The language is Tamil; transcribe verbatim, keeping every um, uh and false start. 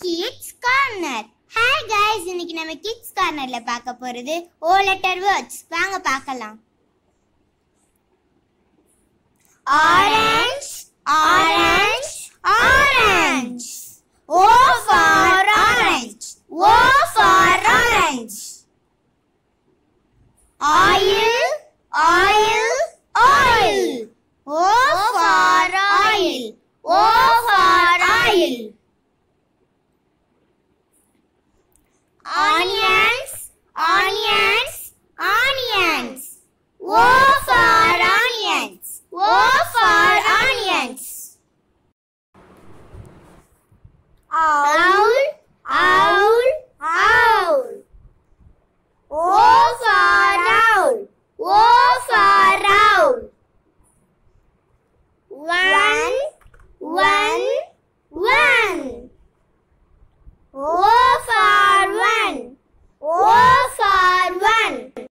Kids Corner. Hi guys, இன்னைக்கு நம்ம Kids Cornerல பார்க்க போறது O letter words. வாங்க பார்க்கலாம். Orange, orange, orange. O for orange. O for orange. Oil, oil, oil. O for oil. O for oil. Onions, onions, onions. O for onions. O for onions.